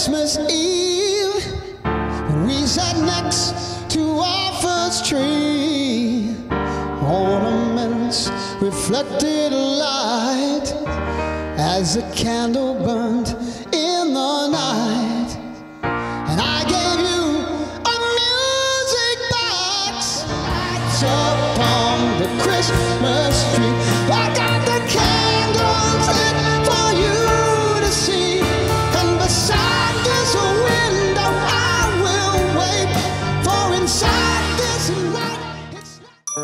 Christmas Eve, we sat next to our first tree. Ornaments reflected light as the candle burned in the night. And I gave you a music box, lights up on the Christmas tree. I got the candles lit for you to see, and beside this window I will wait, for inside this light it's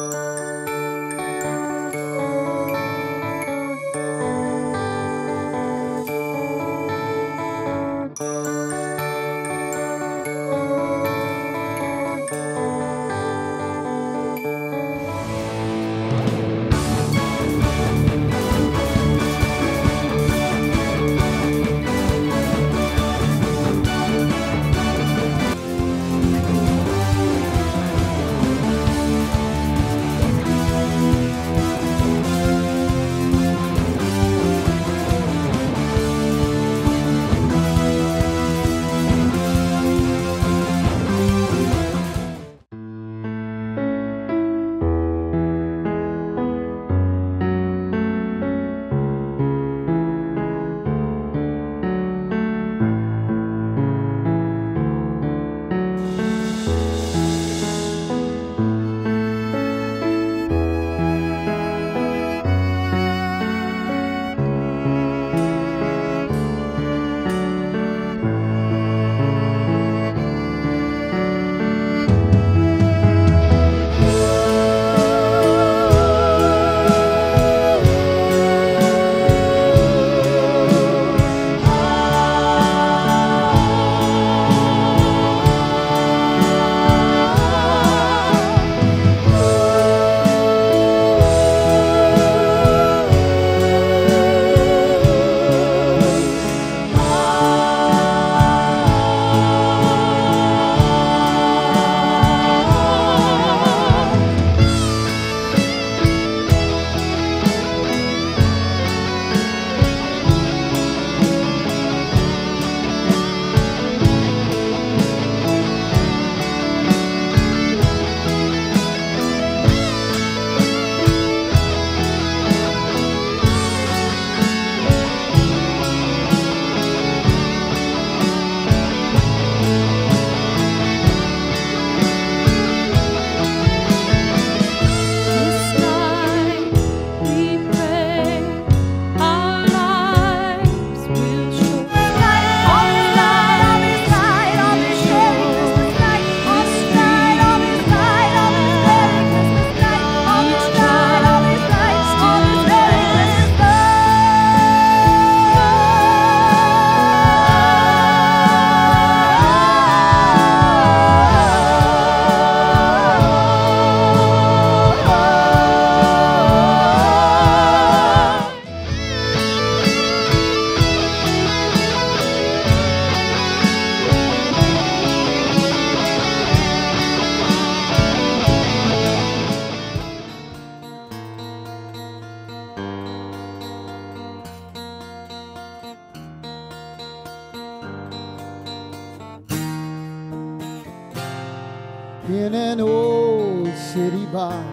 in an old city bar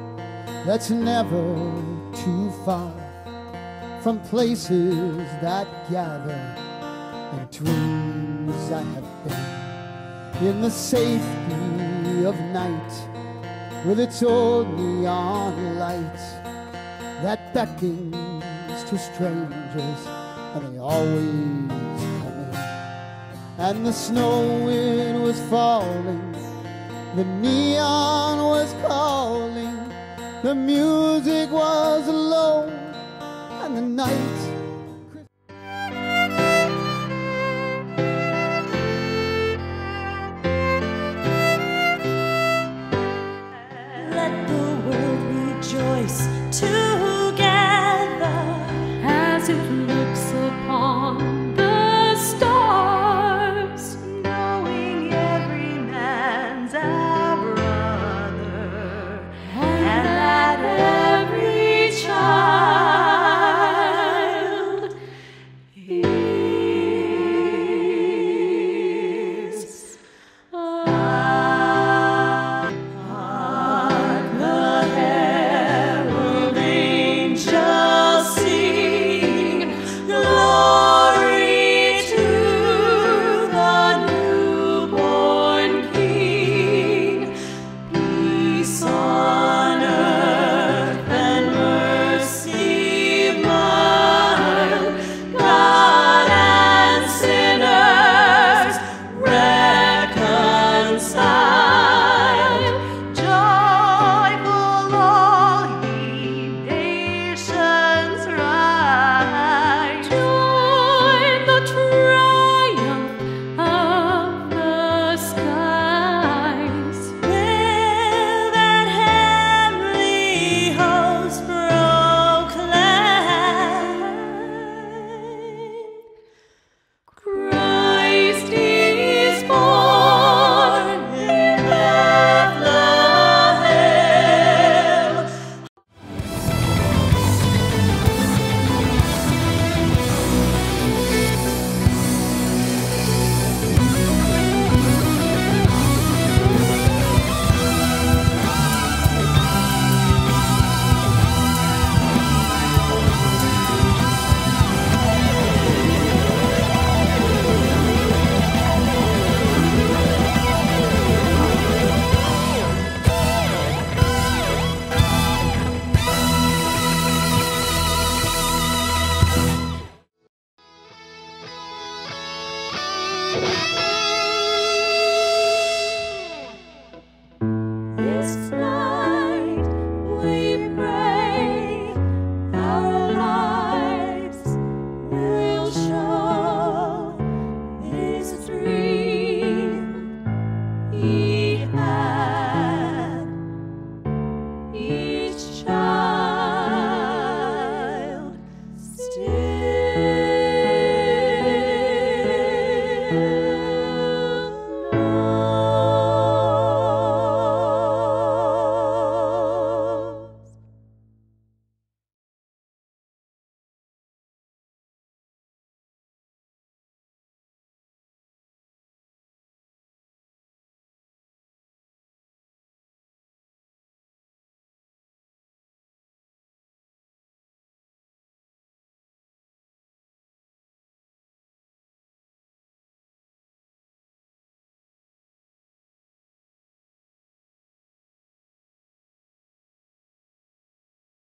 that's never too far from places that gather and dreams I have been, in the safety of night with its old neon light that beckons to strangers, and they always come in. And the snow wind was falling, the neon was calling, the music was low, and the night. Let the world rejoice.